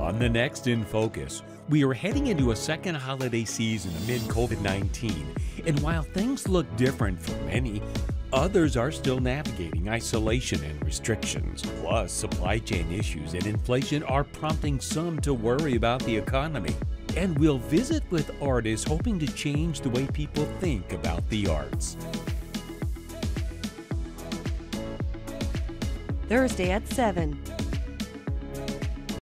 On the next In Focus, we are heading into a second holiday season amid COVID-19. And while things look different for many, others are still navigating isolation and restrictions. Plus, supply chain issues and inflation are prompting some to worry about the economy. And we'll visit with artists hoping to change the way people think about the arts. Thursday at 7.